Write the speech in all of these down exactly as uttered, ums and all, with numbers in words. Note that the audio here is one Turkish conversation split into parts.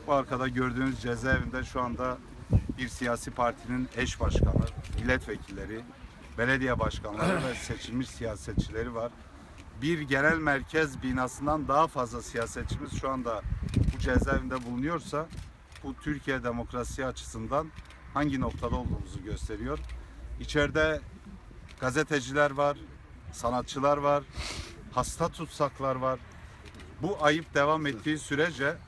Bu arkada gördüğünüz cezaevinde şu anda bir siyasi partinin eş başkanı, milletvekilleri, belediye başkanları ve seçilmiş siyasetçileri var. Bir genel merkez binasından daha fazla siyasetçimiz şu anda bu cezaevinde bulunuyorsa bu Türkiye demokrasi açısından hangi noktada olduğumuzu gösteriyor. İçeride gazeteciler var, sanatçılar var, hasta tutsaklar var. Bu ayıp devam ettiği sürece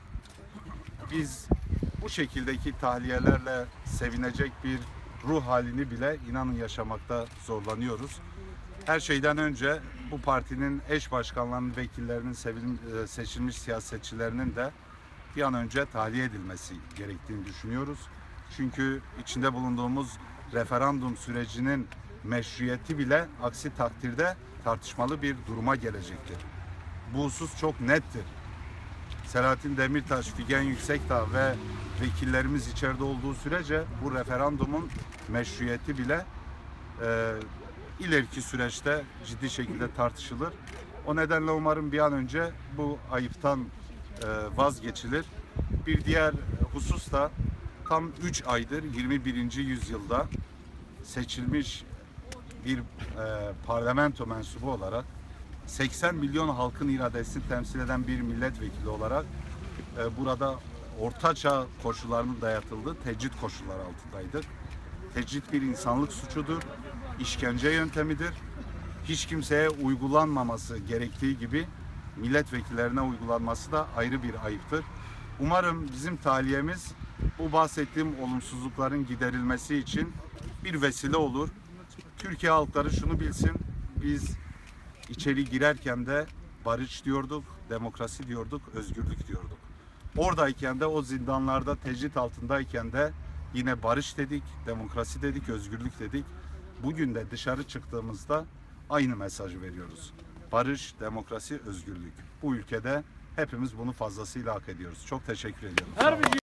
biz bu şekildeki tahliyelerle sevinecek bir ruh halini bile inanın yaşamakta zorlanıyoruz. Her şeyden önce bu partinin eş başkanlarının, vekillerinin, seçilmiş siyasetçilerinin de bir an önce tahliye edilmesi gerektiğini düşünüyoruz. Çünkü içinde bulunduğumuz referandum sürecinin meşruiyeti bile aksi takdirde tartışmalı bir duruma gelecektir. Bu husus çok nettir. Selahattin Demirtaş, Figen Yüksekdağ ve vekillerimiz içeride olduğu sürece bu referandumun meşruiyeti bile e, ileriki süreçte ciddi şekilde tartışılır. O nedenle umarım bir an önce bu ayıptan e, vazgeçilir. Bir diğer husus da tam üç aydır yirmi birinci yüzyılda seçilmiş bir e, parlamento mensubu olarak seksen milyon halkın iradesini temsil eden bir milletvekili olarak e, burada ortaçağ koşullarının dayatıldığı tecrit koşulları altındaydık. Tecrit bir insanlık suçudur, işkence yöntemidir. Hiç kimseye uygulanmaması gerektiği gibi milletvekillerine uygulanması da ayrı bir ayıptır. Umarım bizim tahliyemiz bu bahsettiğim olumsuzlukların giderilmesi için bir vesile olur. Türkiye halkları şunu bilsin, biz içeri girerken de barış diyorduk, demokrasi diyorduk, özgürlük diyorduk. Oradayken de o zindanlarda tecrit altındayken de yine barış dedik, demokrasi dedik, özgürlük dedik. Bugün de dışarı çıktığımızda aynı mesajı veriyoruz. Barış, demokrasi, özgürlük. Bu ülkede hepimiz bunu fazlasıyla hak ediyoruz. Çok teşekkür ediyorum.